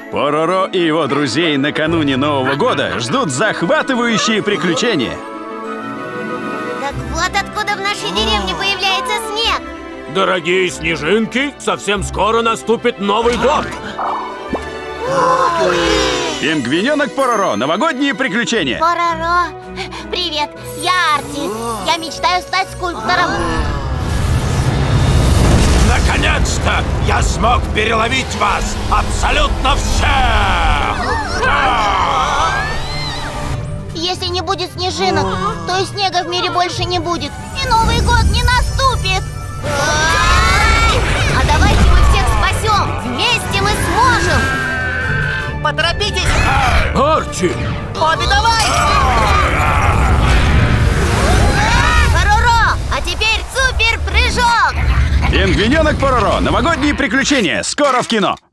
Пороро и его друзей накануне Нового года ждут захватывающие приключения. Так вот откуда в нашей деревне появляется снег. Дорогие снежинки, совсем скоро наступит Новый год. Пингвиненок Пороро, новогодние приключения. Пороро, привет, я Арти. Я мечтаю стать скульптором. Наконец-то я смог переловить вас! Абсолютно всех! Если не будет снежинок, то и снега в мире больше не будет. И Новый год не наступит. А давайте мы всех спасем. Вместе мы сможем. Поторопитесь! Арчи! Обе давай! Пороро, а теперь супер прыжок. Пингвиненок Пороро, новогодние приключения. Скоро в кино.